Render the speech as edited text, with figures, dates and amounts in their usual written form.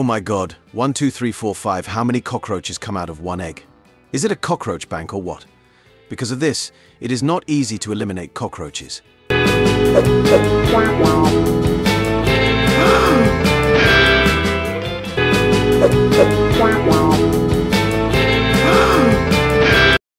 Oh my god, 1, 2, 3, 4, 5, how many cockroaches come out of one egg? Is it a cockroach bank or what? Because of this, it is not easy to eliminate cockroaches.